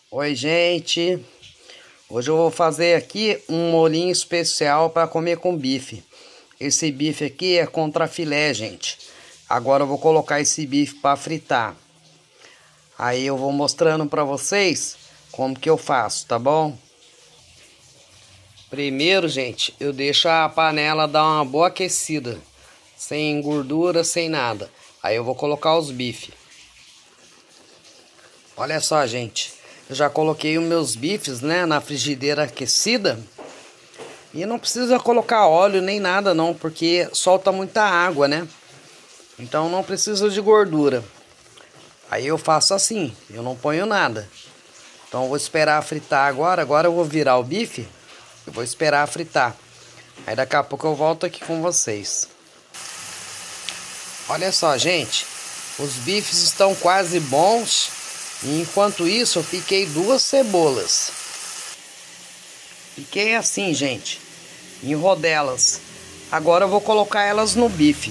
Oi, gente. Hoje eu vou fazer aqui um molhinho especial para comer com bife. Esse bife aqui é contra filé, gente. Agora eu vou colocar esse bife para fritar. Aí eu vou mostrando para vocês como que eu faço, tá bom? Primeiro, gente, eu deixo a panela dar uma boa aquecida, sem gordura, sem nada. Aí eu vou colocar os bifes. Olha só, gente. Eu já coloquei os meus bifes, né, na frigideira aquecida. E não precisa colocar óleo nem nada não, porque solta muita água, né? Então não precisa de gordura. Aí eu faço assim, eu não ponho nada. Então eu vou esperar fritar agora. Agora eu vou virar o bife. Eu vou esperar fritar. Aí daqui a pouco eu volto aqui com vocês. Olha só, gente. Os bifes estão quase bons. E enquanto isso eu piquei 2 cebolas. Piquei assim, gente, em rodelas. Agora eu vou colocar elas no bife.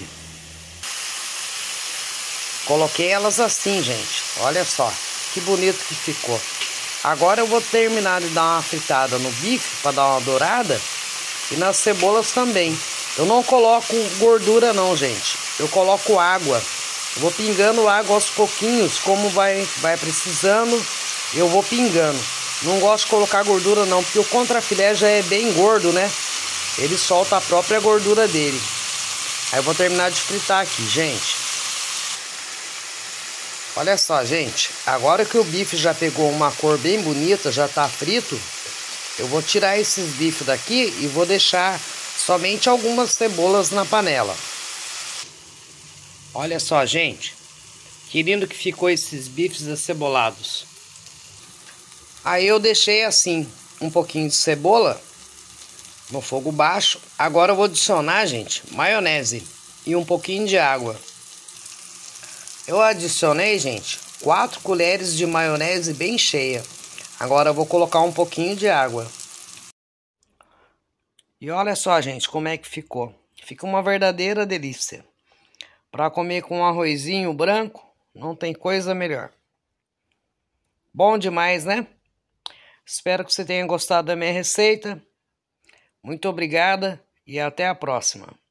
Coloquei elas assim, gente. Olha só, que bonito que ficou. Agora eu vou terminar de dar uma fritada no bife, para dar uma dourada. E nas cebolas também. Eu não coloco gordura não, gente. Eu coloco água. Eu vou pingando água aos pouquinhos, como vai precisando, eu vou pingando. Não gosto de colocar gordura não, porque o contrafilé já é bem gordo, né? Ele solta a própria gordura dele. Aí eu vou terminar de fritar aqui, gente. Olha só, gente. Agora que o bife já pegou uma cor bem bonita, já tá frito, eu vou tirar esses bifes daqui e vou deixar somente algumas cebolas na panela. Olha só, gente, que lindo que ficou esses bifes acebolados. Aí eu deixei assim, um pouquinho de cebola no fogo baixo. Agora eu vou adicionar, gente, maionese e um pouquinho de água. Eu adicionei, gente, 4 colheres de maionese bem cheia. Agora eu vou colocar um pouquinho de água. E olha só, gente, como é que ficou. Fica uma verdadeira delícia. Para comer com um arrozinho branco, não tem coisa melhor. Bom demais, né? Espero que você tenha gostado da minha receita. Muito obrigada e até a próxima.